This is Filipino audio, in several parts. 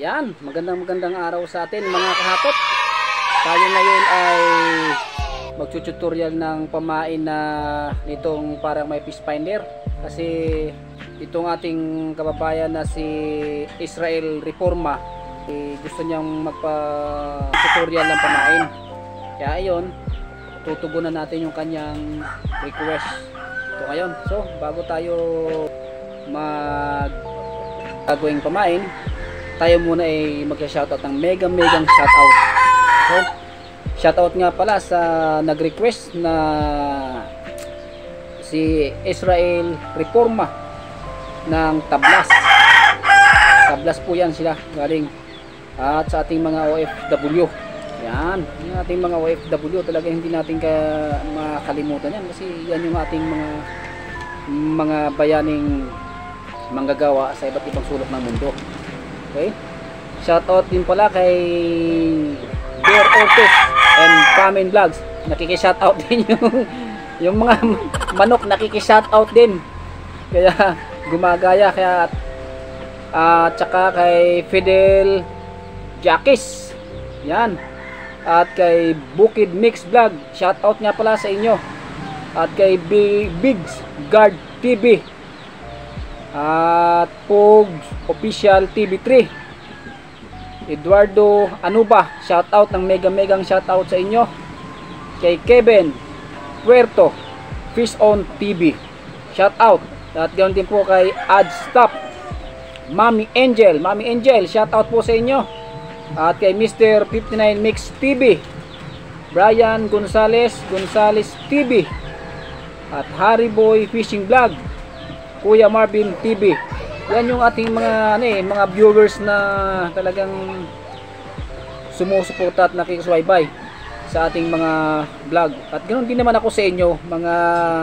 Yan, magandang araw sa atin mga kahapot. Tayo ngayon ay magtututorial ng pamain na nitong parang may fish finder. Kasi itong ating kababayan na si Israel Reforma, gusto niyang magpa-tutorial ng pamain. Kaya ayun, tutugunan natin yung kanyang request. Ito ngayon. So, bago tayo gagawing pamain, tayo muna ay magsa-shoutout ng megang shoutout. So, shoutout nga pala sa nag-request na si Israel Reforma ng Tablas. Tablas po yan sila galing. At sa ating mga OFW. Yan, yung ating mga OFW talaga hindi natin makalimutan yan kasi yan yung ating mga bayaning manggagawa sa iba't ibang sulok ng mundo. Okay? Shoutout din pala kay Bear Ortiz and Kamen Vlogs. Nakiki-shoutout din yung mga manok, nakiki-shoutout din. Kaya gumagaya kaya tsaka kay Fidel Jackis. Yan. At kay Bukid Mix Vlog, shoutout nga pala sa inyo. At kay Bigs Guard TV. At Pogs Official TV3, Eduardo Anuba, shoutout ng megang shoutout sa inyo. Kay Kevin Puerto Fish on TV, shoutout. At ganoon din po kay Adstop Mami Angel, shoutout po sa inyo. At kay Mr. 59 Mix TV, Brian Gonzales TV, at Harry Boy Fishing Vlog, Kuya Marvin TV. Yan yung ating mga viewers na talagang sumusuporta at nakikisubaybay sa ating mga vlog. At ganoon din naman ako sa inyo mga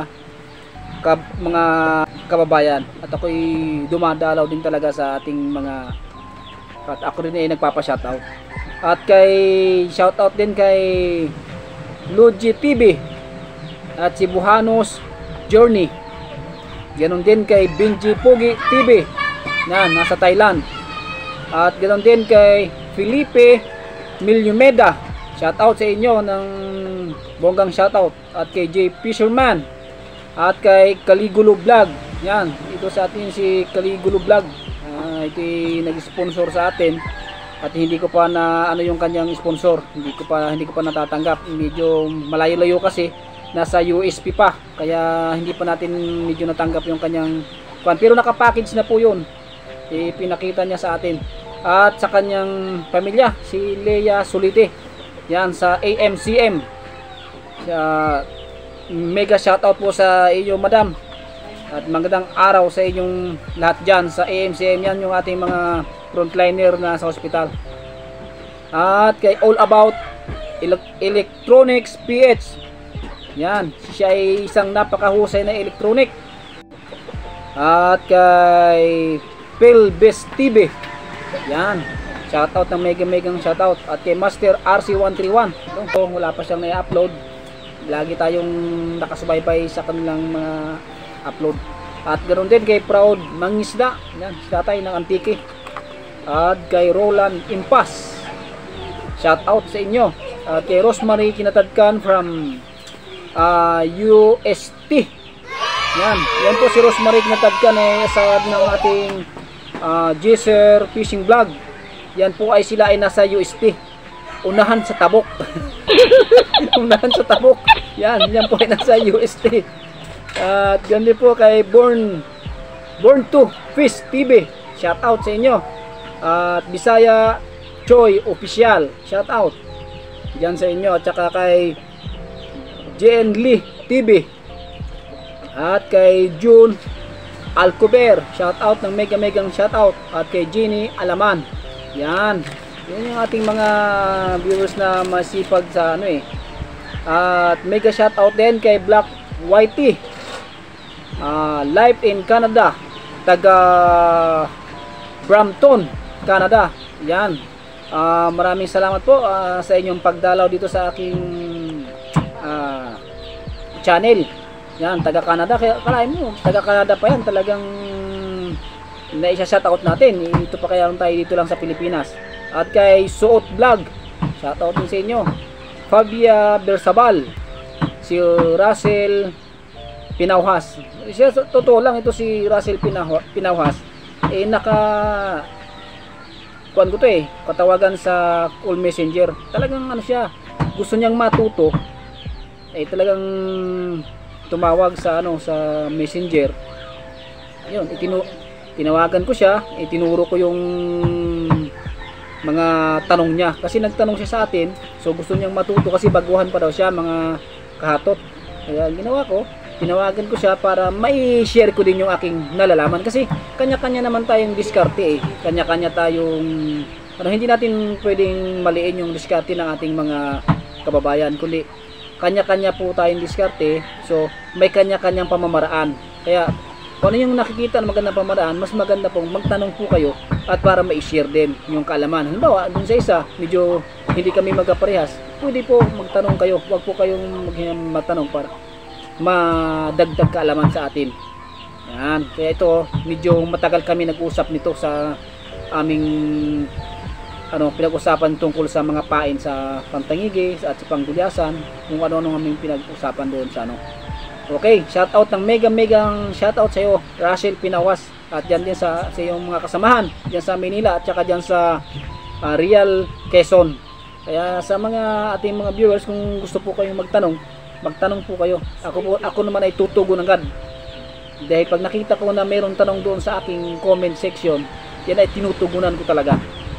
kababayan. At ako'y dumadalaw din talaga sa ating at ako rin ay nagpapa-shoutout. At kay shoutout din kay Luigi TV at si Buhanos Journey. Ganon din kay Benji Pogi TV. Yan, nasa Thailand. At ganon din kay Felipe Milyumeda. Shoutout sa inyo ng bonggang shoutout. At kay J Fisherman. At kay Caligulo Vlog. Yan, ito sa atin si Caligulo Vlog. Ito nag-sponsor sa atin. At hindi ko pa na yung kanyang sponsor. Hindi ko pa natatanggap. Medyo malayo-layo kasi. Nasa USP pa, kaya hindi pa natin medyo natanggap yung kanyang pero nakapackage na po yun. Pinakita niya sa atin. At sa kanyang pamilya, si Leia Solite, yan sa AMCM. Mega shoutout po sa iyo madam. At magandang araw sa inyong lahat dyan sa AMCM. Yan yung ating mga frontliner na sa hospital. At kay All About Electronics PH, yan, siya ay isang napakahusay na electronic. At kay Philbest TV, yan, shoutout ng megang shoutout. At kay Master RC131, wala pa siyang na-upload, lagi tayong nakasubaybay sa kanilang mga upload. At ganoon din kay Proud Mangisda, yan, si tatay ng Antique. At kay Roland Impas, shoutout sa inyo. At kay Rosemary Kinatadkan from UST. Yan po si Rosemary Kinatadkan sa ng ating Jaser Fishing Vlog. Yan po ay sila ay nasa UST. Unahan sa Tabok. Unahan sa Tabok. Yan po ay nasa UST. At ganun po kay Born to Fish TV. Shout out sa inyo. At Bisaya Joy Official. Shout out diyan sa inyo. At saka kay JN Lee TV. At kay June Alcober, shout out ng megang shout out. At kay Jenny Alaman. Yan yung ating mga viewers na masipag sa At mega shout out din kay Black Whitey, live in Canada, taga Brampton, Canada. Yan, maraming salamat po sa inyong pagdalaw dito sa aking channel. Yan, taga Canada. Kaya kalahin mo, taga Canada pa yan. Talagang na isa-shoutout natin. Ito pa kaya tayo dito lang sa Pilipinas. At kay Suot Vlog, shoutout din sa inyo. Fabia Bersabal, si Russell Pinauhas. Siya, totoo lang, ito si Russell Pinauhas kuan ko to katawagan sa call messenger. Talagang ano siya, gusto niyang matuto, talagang tumawag sa sa messenger. Yun, tinawagan ko siya, tinuro ko yung mga tanong niya kasi nagtanong siya sa atin, so gusto niyang matuto kasi baguhan pa daw siya mga kahatot. Kaya ginawa ko, tinawagan ko siya para mai-share ko din yung aking nalalaman kasi kanya-kanya naman tayong diskarte kanya-kanya tayong hindi natin pwedeng maliin yung diskarte ng ating mga kababayan, kundi kanya-kanya po tayong diskarte, so may kanya-kanyang pamamaraan. Kaya kung ano yung nakikita ng magandang pamamaraan, mas maganda pong magtanong po kayo at para ma-share din yung kaalaman. Halimbawa, dun sa isa, medyo hindi kami magkaparehas, pwede po magtanong kayo, huwag po kayong magtanong para madagdag kaalaman sa atin. Yan. Kaya ito, medyo matagal kami nag-usap nito sa aming pinag-usapan tungkol sa mga pain sa Pantangigi at sa Panggulyasan, kung ano-ano aming pinag-usapan doon sa Okay, shoutout ng mega shoutout sa iyo, Russell Pinawas, at diyan din sa iyong mga kasamahan diyan sa Manila at saka diyan sa Real Quezon. Kaya sa mga ating mga viewers, kung gusto po kayong magtanong po kayo. Ako naman ay tutugon agad. Dahil pag nakita ko na mayroong tanong doon sa aking comment section, yan ay tinutugunan ko talaga.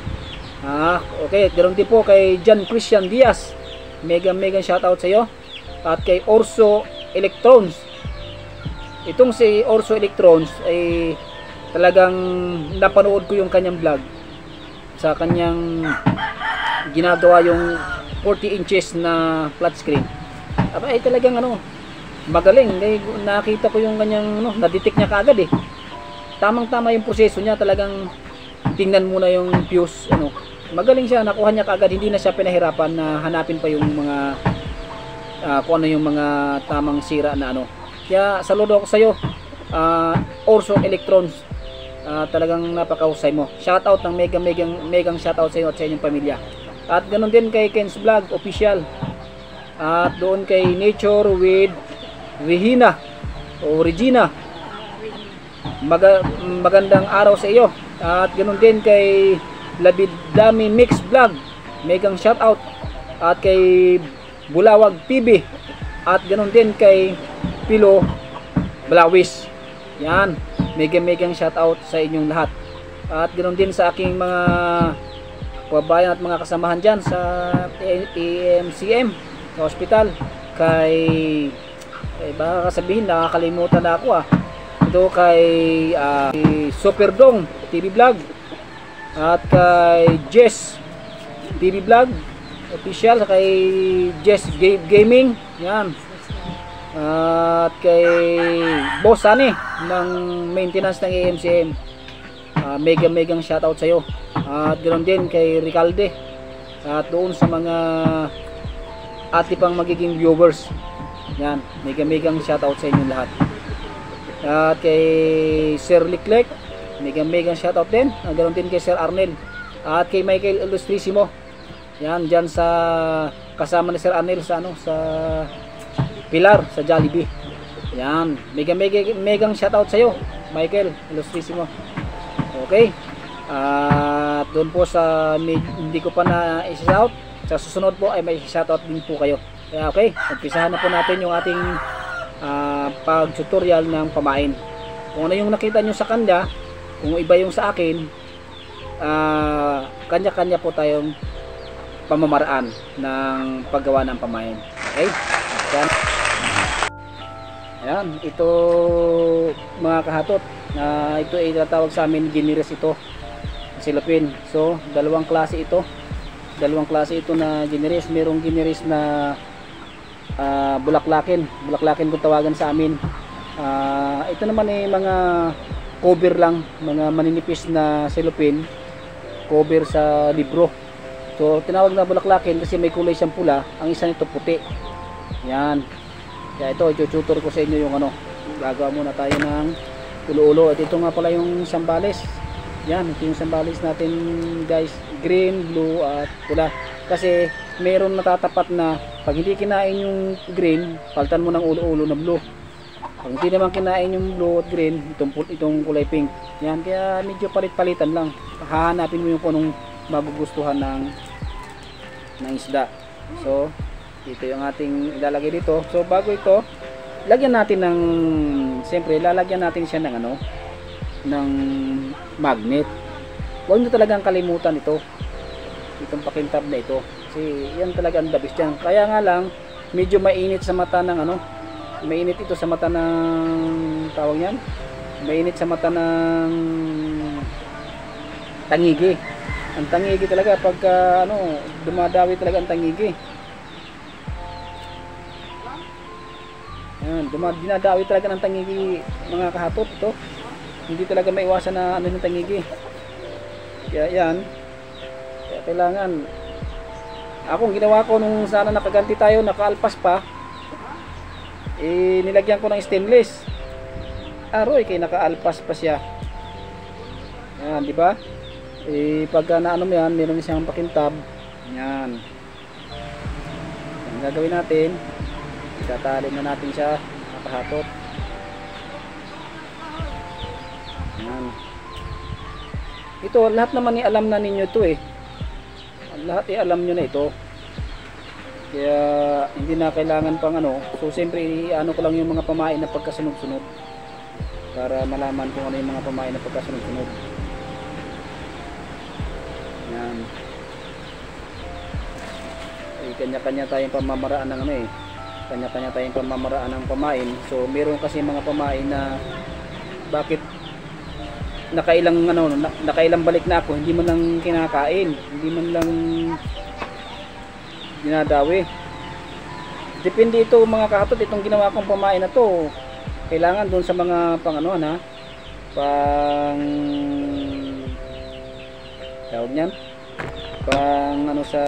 Okay, ganoon din po kay John Christian Diaz. Mega shoutout sa iyo. At kay Orso Electrons. Itong si Orso Electrons ay talagang napanood ko yung kanyang vlog. Sa kanyang ginagawa yung 40 inches na flat screen. Ay talagang magaling. Nakita ko yung kanyang na-detect niya kaagad Tamang-tama yung proseso niya, talagang tingnan muna yung fuse Magaling siya, nakuha niya kaagad, hindi na siya pinahirapan na hanapin pa yung mga kung ano yung mga tamang sira na Kaya saludo ako sa iyo, Orso Electrons. Talagang napakahusay mo. Shoutout ng megang shoutout sa iyo at sa inyong pamilya. At ganoon din kay Ken's Vlog Official. At doon kay Nature with Regina magandang araw sa iyo. At ganoon din kay Labidami Mix Vlog, megang shoutout. At kay Bulawag TV, at ganoon din kay Pilo Blawis. Yan, megang shoutout sa inyong lahat. At ganoon din sa aking mga kababayan at mga kasamahan dyan sa EMCM sa hospital. Kay baka sabihin nakakalimutan na ako Ito kay Superdong TV Vlog, at kay Jess TV Vlog Official, kay Jess Gaming. Yan. At kay Boss Sunny ng maintenance ng EMCM. Megang shoutout sa iyo. At ganoon din kay Ricalde. At doon sa mga ati pang magiging viewers. Yan, megang shoutout sa inyo lahat. At kay Sir Liclec, megang shoutout din. At ganoon din kay Sir Arnel. At kay Michael Ilustrisimo. Yan, dyan sa kasama ni Sir Arnel sa sa Pilar sa Jollibee. Yan, megang shoutout sa iyo, Michael Ilustrisimo. Okay. At doon po sa hindi ko pa na i-shout, sa susunod po ay may shoutout din po kayo. Kaya okay, umpisahan na po natin yung ating pag-tutorial ng pamain. Kung ano yung nakita nyo sa kanya, kung iba yung sa akin, kanya-kanya po tayong pamamaraan ng paggawa ng pamain. Okay? Ayan, ito mga kahatot, ito ay tatawag sa amin Giniris ito, silopin. So, dalawang klase ito na Giniris. Merong Giniris na bulaklakin kung tawagan sa amin. Ito naman ay mga cover lang, mga maninipis na silopin, cover sa libro. So tinawag na bulaklakin kasi may kulay siyang pula, ang isa nito puti. Yan. Kaya ito, i-tutor ko sa inyo yung gagawa muna tayo ng ulo-ulo. At ito nga pala yung sambales. Yan, ito yung sambales natin guys, green, blue at pula. Kasi meron natatapat na pag hindi kinain yung green, paltan mo ng ulo-ulo na blue. Pag hindi naman kinain yung blue at green, itong kulay pink. Yan, kaya medyo palit-palitan lang. Hahanapin mo yung kung anong magugustuhan ng isda. So, ito yung ating ilalagay dito. So, bago ito, lagyan natin ng, siyempre, lalagyan natin siya ng ano, ng magnet. Huwag nyo talagang kalimutan ito, itong pakintab na ito, kasi yan talaga ang dabis dyan. Kaya nga lang medyo mainit sa mata ng ano, mainit ito sa mata ng tawag yan, mainit sa mata ng tangigi. Ang tangigi talaga pagka ano, dumadawi talaga ang tangigi. Yan, dinadawi talaga ng tangigi mga kahatot ito. Hindi talaga maiwasan na ano yung tangigi. Kaya yan, kaya kailangan, akong ginawa ko nung sana nakaganti tayo, nakaalpas pa, nilagyan ko ng stainless. Aroy, kaya nakaalpas pa siya. Yan, di ba? Pagka naano mo yan, meron siyang pakintab. Yan. Ang gagawin natin, itatali na natin siya, nakahatot. Yan. Ito, lahat naman alam na ninyo ito eh. Lahat alam nyo na ito. Kaya hindi na kailangan pang ano. So siyempre ano ko lang yung mga pamain na pagkasunod-sunod, para malaman kung ano yung mga pamain na pagkasunod-sunod. Yan. Kanya-kanya tayong pamamaraan ng ano eh. Kanya-kanya tayong pamamaraan ng pamain. So meron kasi mga pamain na bakit nakailang balik na ako, hindi man lang kinakain, hindi man lang dinadawi. Depende ito mga kahatot, itong ginawa kong pamain na to, kailangan doon sa mga pang ano na, pang tawag niyan, pang ano sa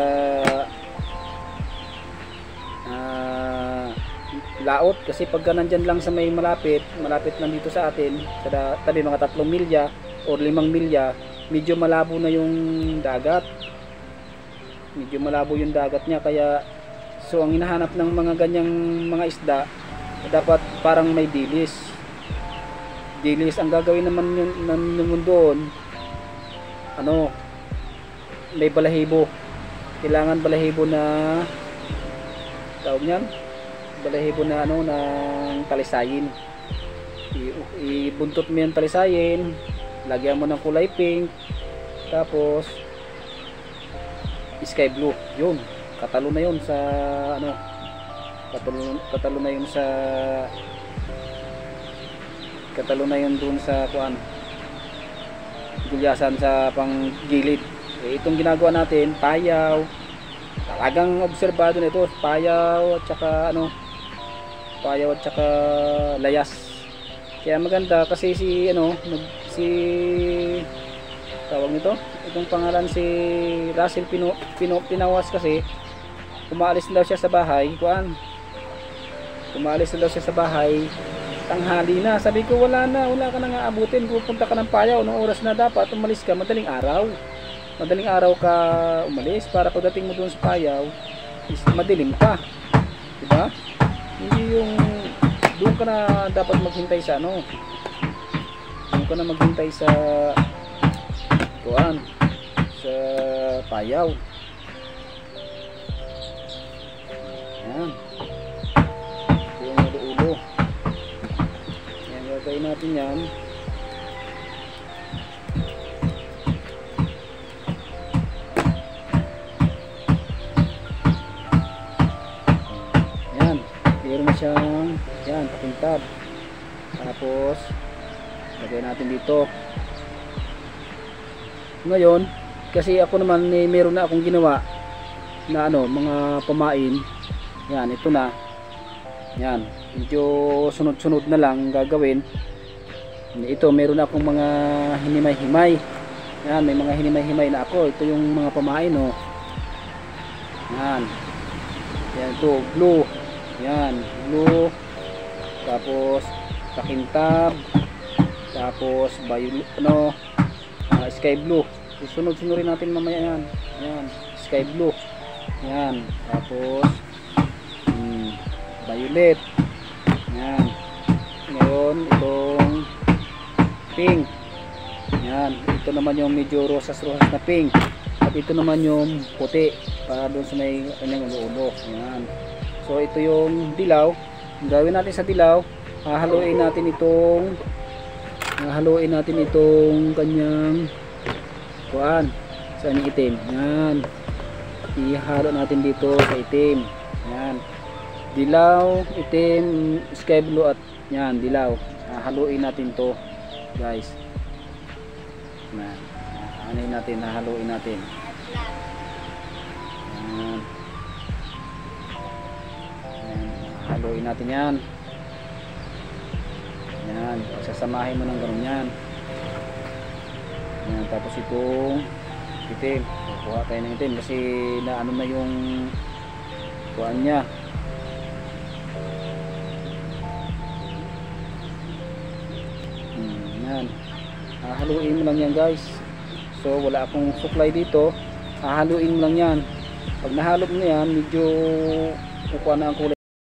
laot, kasi pagka nandyan lang sa may malapit lang dito sa atin, sa tabi mga 3 milya o 5 milya, medyo malabo na yung dagat, medyo malabo yung dagat niya. Kaya so ang hinahanap ng mga ganyang mga isda, dapat parang may dilis. Ang gagawin naman yun doon, ano, may balahibo. Kailangan balahibo na tawag niyan, balahibo na ano, ng talisayin. Ibuntot mo yung talisayin, lagyan mo ng kulay pink, tapos sky blue. Yun, katalo na yun sa ano, katalo na yun sa, katalo na yun dun sa kuan, gulyasan sa panggilid. Itong ginagawa natin, payaw, talagang obserbado na ito, payaw at saka ano, payaw at saka layas. Kaya maganda kasi si ano, si tawag nito, itong pangalan si Russell Pinawas, kasi umaalis na daw siya sa bahay, kuan, umaalis na daw siya sa bahay tanghali na. Sabi ko, wala ka nang aabutin, pupunta ka ng payaw nung oras na dapat umalis ka, madaling araw ka umalis, para pagdating mo doon sa payaw is madilim pa, diba? Hindi yung doon ka na dapat maghintay sa ano, doon ka na maghintay sa kuan, sa payaw. Yan, yung ulo-ulo. Yan, gagawin natin yan. Meron na siyang yan, pakintab. Tapos lagay natin dito. Ngayon, kasi ako naman meron na akong ginawa na ano, mga pamain. Yan, ito na. Yan, medyo sunod-sunod na lang gagawin. Ito, meron na akong mga hinimay-himay. Yan, may mga hinimay-himay na ako. Ito yung mga pamain, oh. Yan. Yan, ito, blue. Yan, blue. Tapos pakintab. tapos sky blue. Susunod-sunurin natin mamaya yan. Yan, sky blue. Yan, tapos violet. Yan. Ngayon, itong pink. Yan, ito naman yung medyo rosas-rosas na pink. At ito naman yung puti para doon sa may kanyang ulo-ulo. Yan. So ito yung dilaw. Ang gawin natin sa dilaw, hahaluin natin itong kanyang kuan sa itim. Yan. Ihalo natin dito sa itim. Yan. Dilaw, itim, sky blue at yan, dilaw. Hahaluin natin to, guys. Yan. Hahaluin natin. Yan. Haluin natin yan. Yan, sasamahin mo ng ganun yan. Yan, tapos itong itim, kuha tayo ng itim kasi naano na yung kuhaan niya. Yan, hahaluin mo lang yan, guys. So wala akong supply dito, hahaluin mo lang yan. Pag nahalo mo yan, medyo kukuha na ang kulay.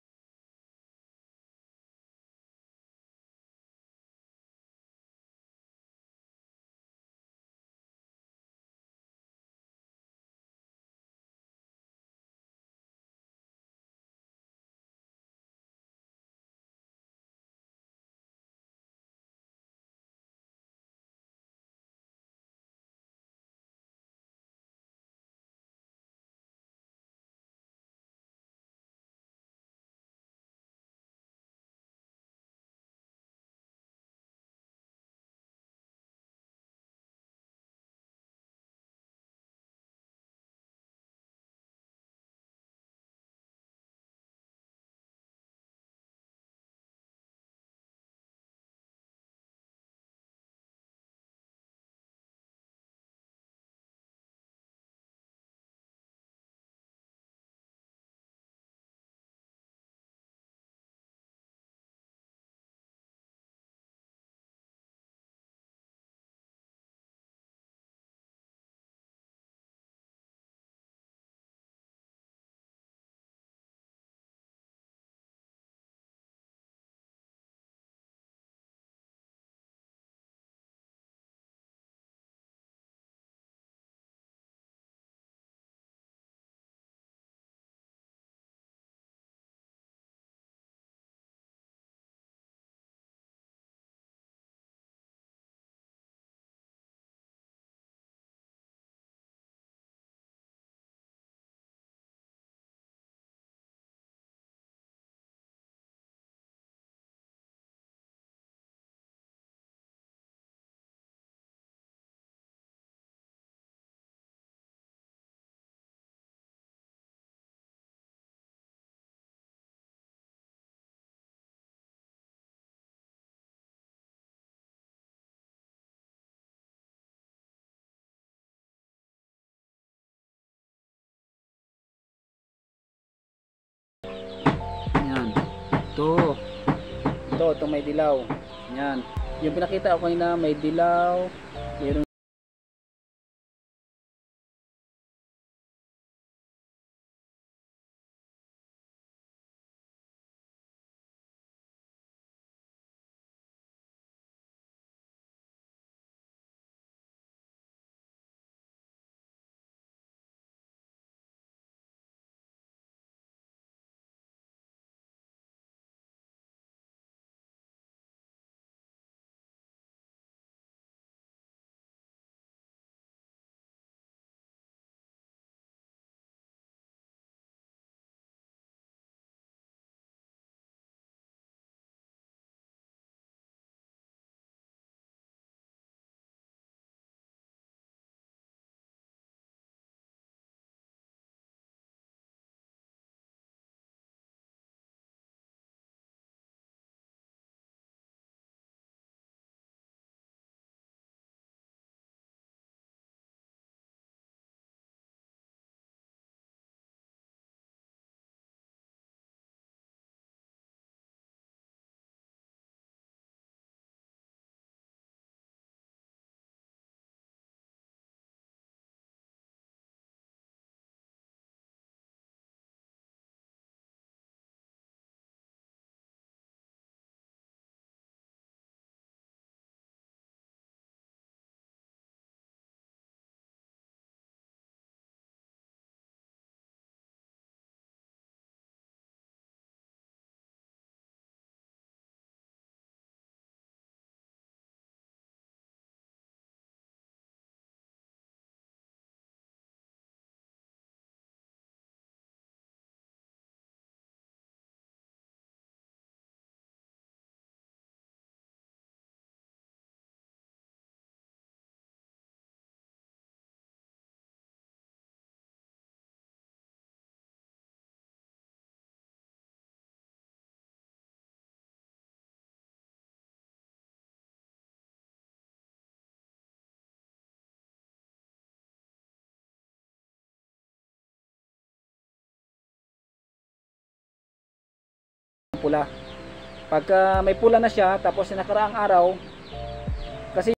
Yan. Ito may dilaw. Yan. Yung pinakita ko kanina, may dilaw, mayroon pula. Pagka may pula na siya, tapos sa nakaraang araw, kasi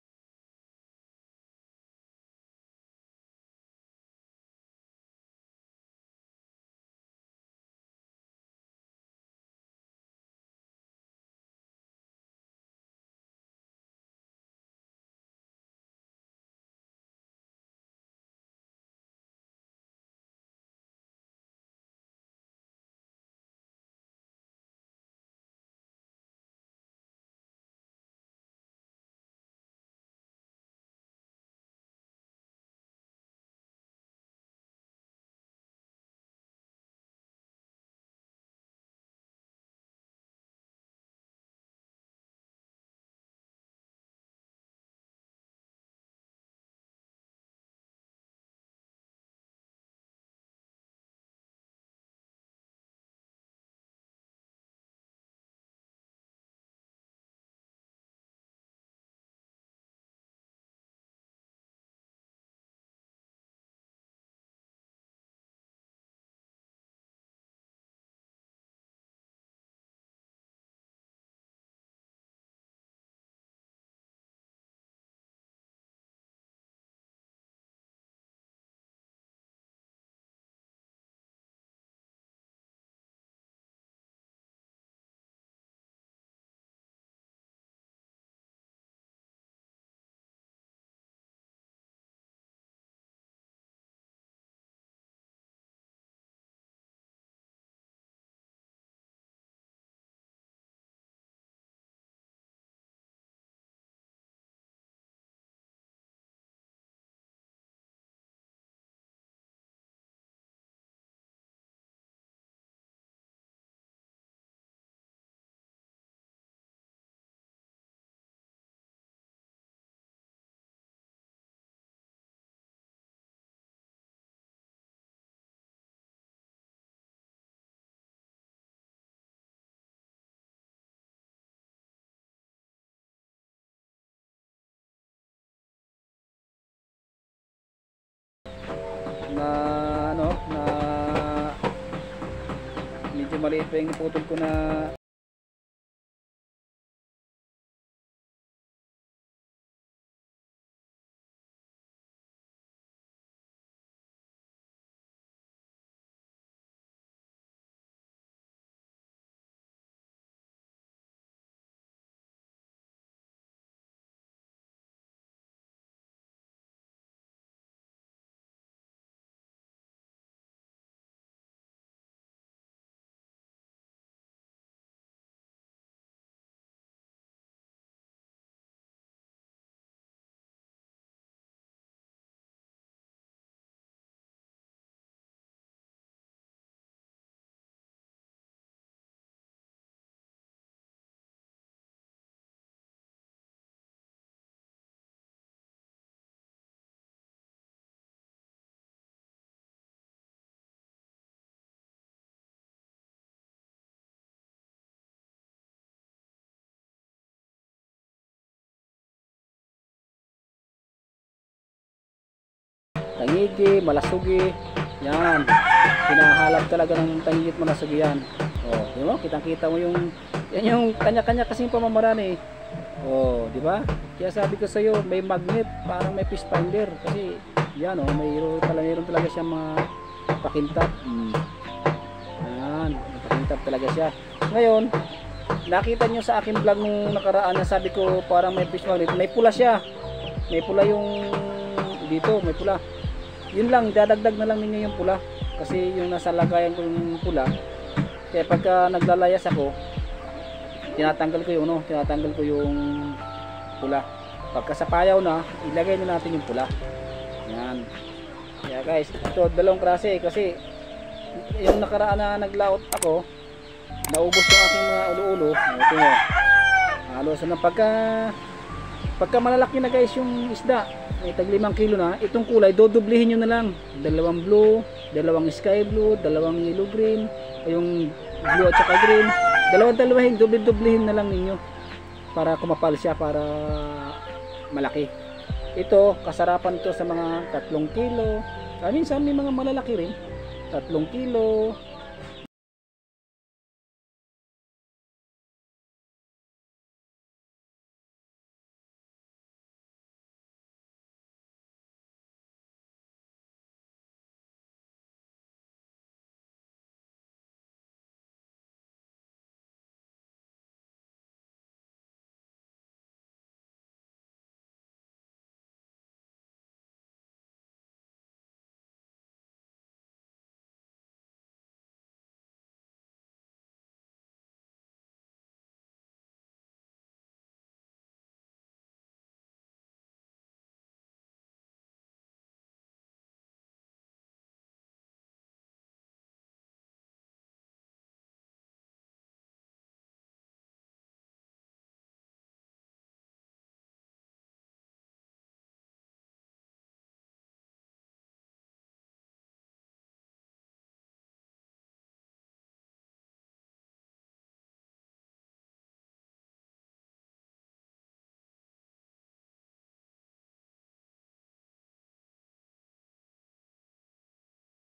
na ano na medyo maliit pa yung putol ko na tangigi, malasugi. Yan. Hinahalap talaga ng tangigi at malasugi yan. Oh, di ba? Kitang-kita mo yung yan yung kanya-kanya kasing pamamaraan eh. Oh, di ba? Kaya sabi ko sa iyo, may magnet, parang may fish finder kasi yan oh, mayroon talaga siyang mga pakintab. Yan, may pakintab talaga siya. Ngayon, nakita niyo sa akin vlog nung nakaraan na sabi ko parang may fish magnet, may pula siya. May pula yung dito, may pula. Yun lang, dadagdag na lang ninyo yung pula kasi yung nasa lagayan ko yung pula. Kaya pagka naglalayas ako, tinatanggal ko yung pula. Pagka sa payaw na, ilagay na natin yung pula. Yan. Kaya guys, ito dalawang klase kasi yung nakaraan na naglaot ako, naubos yung aking mga ulo-ulo. Ito mo. Halos na pagka malalaki na guys yung isda, may tag 5 kilo na, itong kulay dodoblihin nyo na lang, dalawang blue, dalawang sky blue, dalawang yellow green, yung blue at saka green, dalawahin, doblihin na lang ninyo para kumapal siya, para malaki. Ito kasarapan to sa mga 3 kilo, minsan may mga malalaki rin, 3 kilo,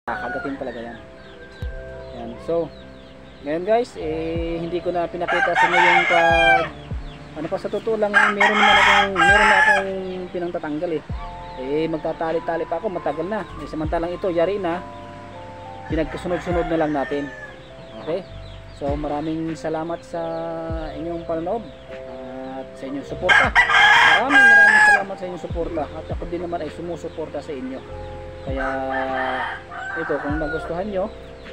kakagatin talaga yan. Yan. So ngayon guys, hindi ko na pinakita sa inyo yung ano pa, sa totoo lang, meron na akong pinangtatanggal magtatali-tali pa ako, matagal na. Samantalang ito yari na, pinagkasunod-sunod na lang natin. Okay, so maraming salamat sa inyong panonood at sa inyong suporta. Maraming salamat sa inyong suporta, at ako din naman ay sumusuporta sa inyo. Kaya ito, kung nagustuhan nyo,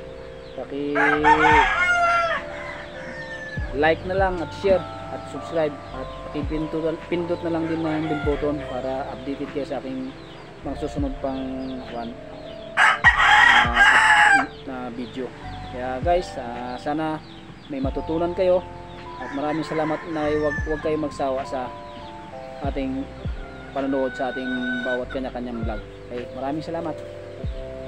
like na lang at share at subscribe, at pindot na lang din ng bell button para updated kayo sa aking mga susunod pang na video. Kaya guys, sana may matutunan kayo, at maraming salamat na huwag kayo magsawa sa ating panonood sa ating bawat kanya-kanyang vlog. Okay, maraming salamat.